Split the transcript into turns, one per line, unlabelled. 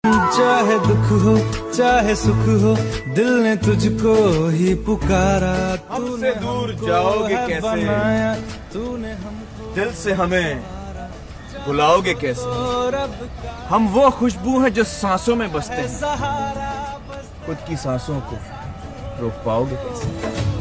चाहे दुख हो चाहे सुख हो, दिल ने तुझको ही पुकारा।
हमसे दूर जाओगे कैसे,
तूने हमको
दिल से हमें बुलाओगे कैसे। हम वो खुशबू हैं जो सांसों में बसते हैं, खुद की सांसों को रोक पाओगे कैसे।